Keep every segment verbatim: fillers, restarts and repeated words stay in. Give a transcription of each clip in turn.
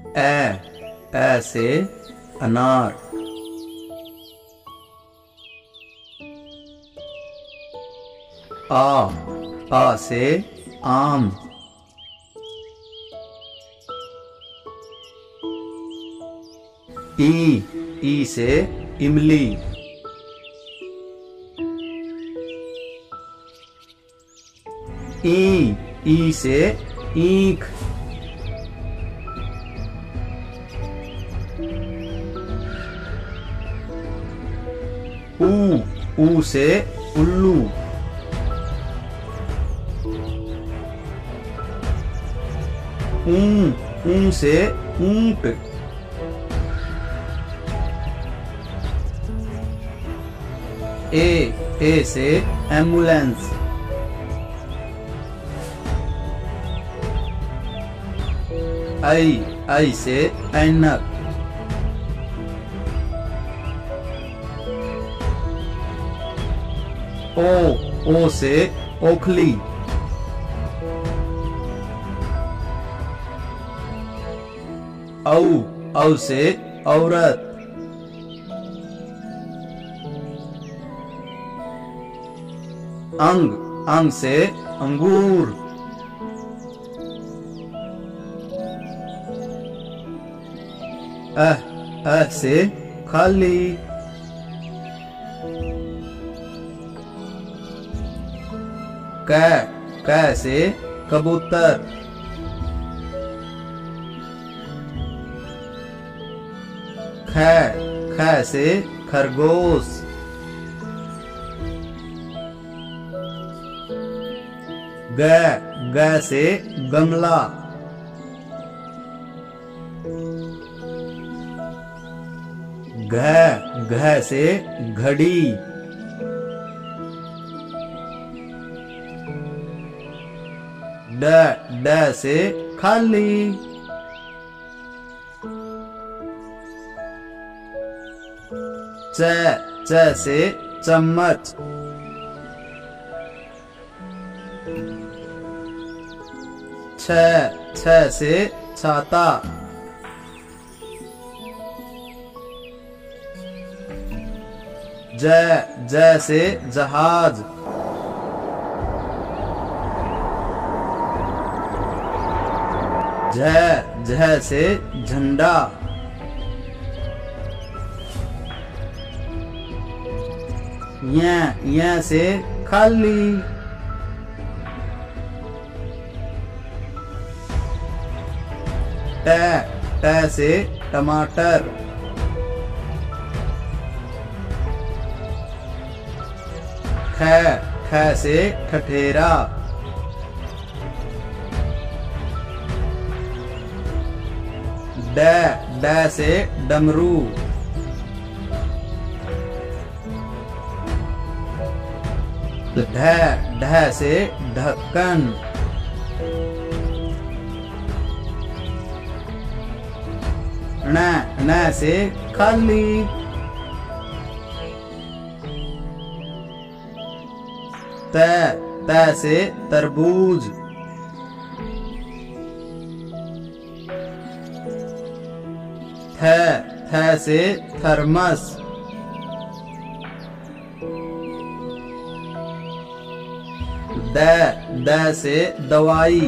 ए ए से अनार। आ आ से आम। ई ई से इमली। ई ई से ईख। ऊ ऊ से उल्लू। ऊ ऊ से ऊंट। ए ए से एम्बुलेंस। आई आई से ऐनक। ओ ओ से ओखली। औ औ से औरत। अंग अंग से अंगूर। अह अह से खाली। कै कै से कबूतर। खै खै से खरगोश। ग ग से गमला। घ घ से घड़ी। ड ड से खाली। च च से चम्मच। छ छ से छाता। ज ज से जहाज। झ झ से झंडा। य य से खाली। ट ट से टमाटर। ख ख से ठठेरा। ड ड से डमरू। ढ ढ से ढक्कन। ण ण से खाली। त त से तरबूज। थ थ से थर्मस। द द से दवाई।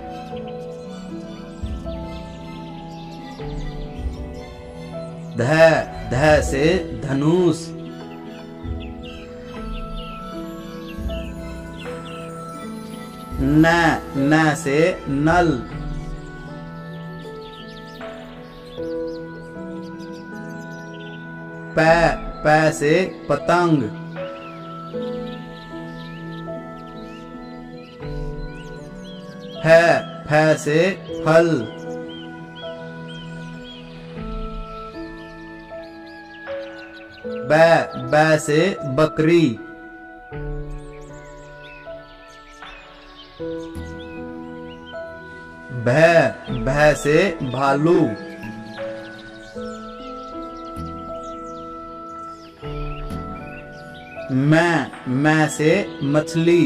ध ध से धनुष। न न से नल। प प से पतंग। फ फ से फल। ब ब से बकरी। भ भ से भालू। मैं मैं से मछली।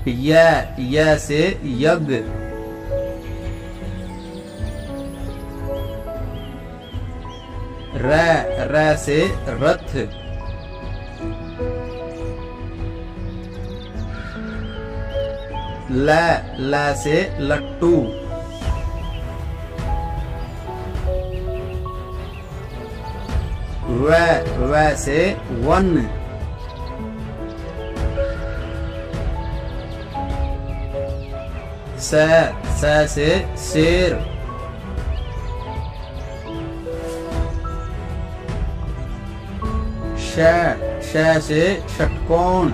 य य से यज्ञ। र र से रथ। ल ल से लट्टू। व व से वन। स स से शेर। श श से षटकोण।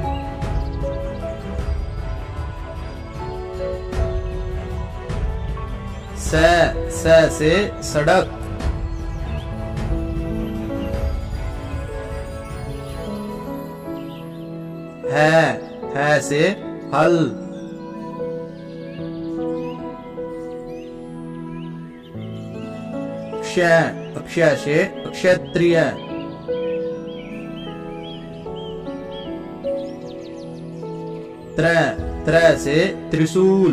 स स से सड़क। है है से हल। क्ष अक्ष से क्षत्रिय। त्र त्र से त्रिशूल।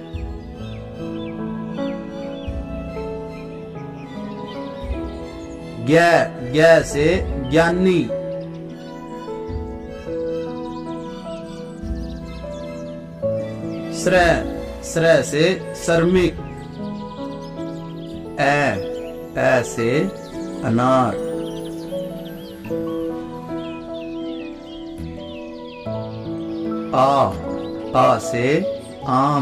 ज्ञ ज्ञ से ज्ञानी। स्र स्र से श्रमिक। ए ए से अनार। आ आ से आम।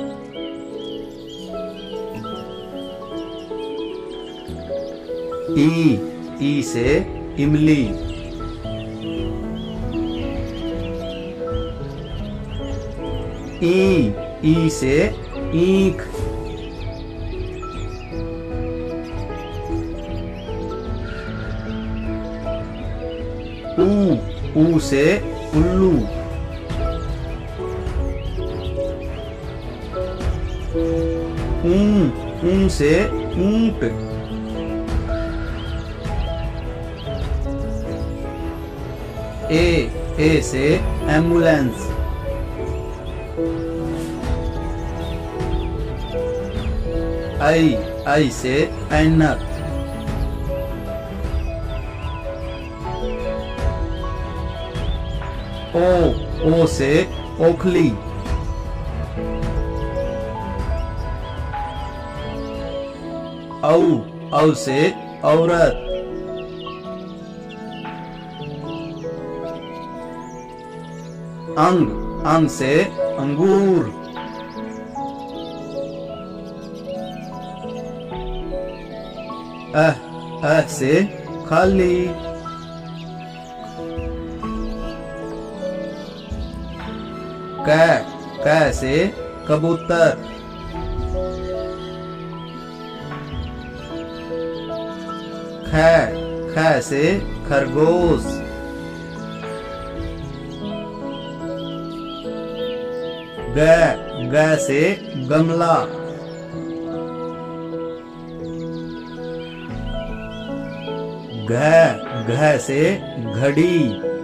ई ई से इमली। ई ई से ईख। ऊ ऊ से उल्लू। ऊ ऊ से ऊंट। ए ए से एम्बुलेंस। आई आई से ऐनक। ओ ओ से ओखली। औ औ से औरत। अंग अंग से अंगूर। अह अह से खाली। क क से कबूतर। ख ख से खरगोश। ग ग से गमला। घ घ से घड़ी।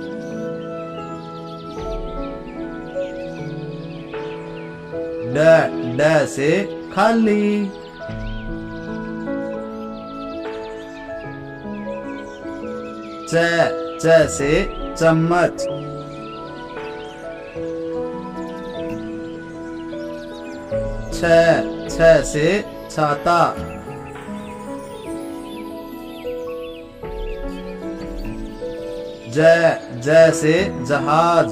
ड ड से खाली। च च से चम्मच। छ छ से छाता। ज ज से जहाज।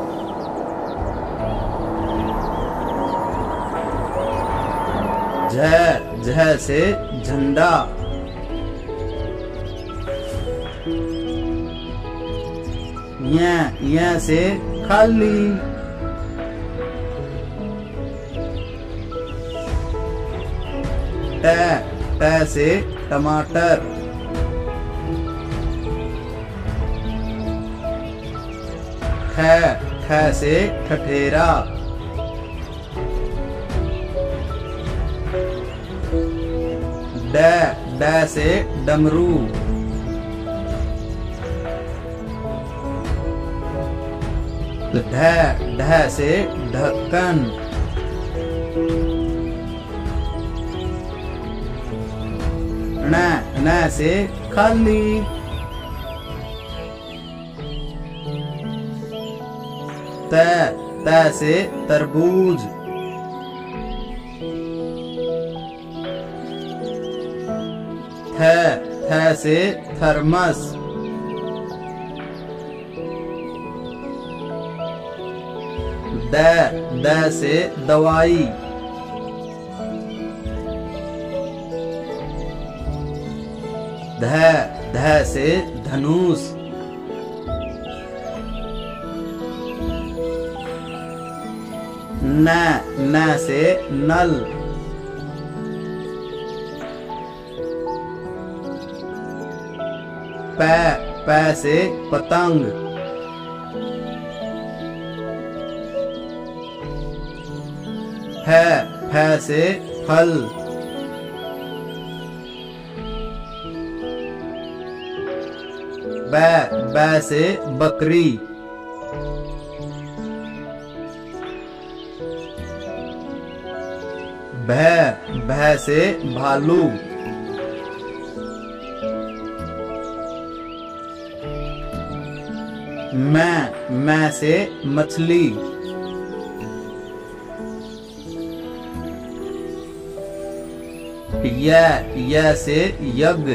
झ झ से झंडा। य य से खाली। ट ट से टमाटर। ठ ठ से ठठेरा। ड ड से डमरू। ढ ढ से ढक्कन। ण ण से खाली। त त से तरबूज। थ थ से थर्मस। द द से दवाई। ध ध से धनुष। न न से नल। प प से पतंग। फ फ से फल। ब ब से बकरी। भ भ से भालू। म म से मछली। य य से यज्ञ।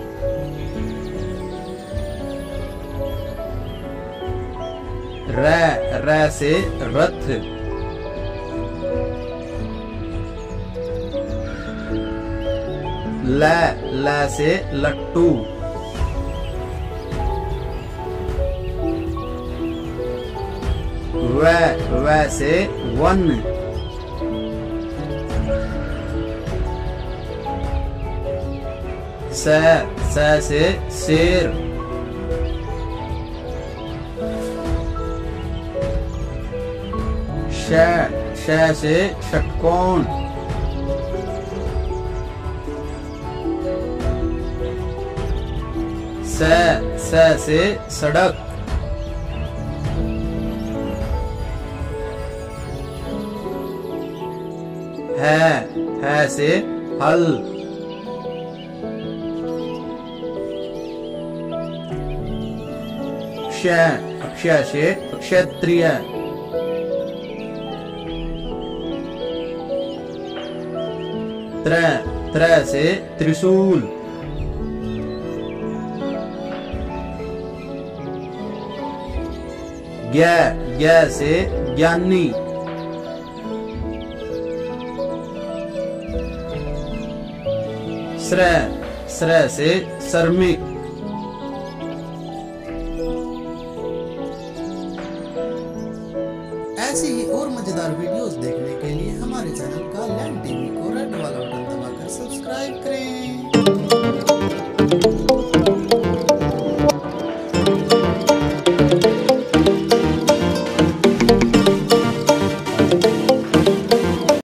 र र से रथ। ल ल से लट्टू। व व से वन। स स से शेर। श श से षटकोण। स स से सड़क। है है से हल। क्ष क्ष से क्षत्रिय। त्र त्र से त्रिशूल। ज्ञ ज्ञ से ज्ञानी। स्र स्र से श्रमिक। ऐसी ही और मजेदार वीडियोस देखने के लिए हमारे चैनल का लैंड टीवी को रेड वाला बटन दबाकर सब्सक्राइब करें।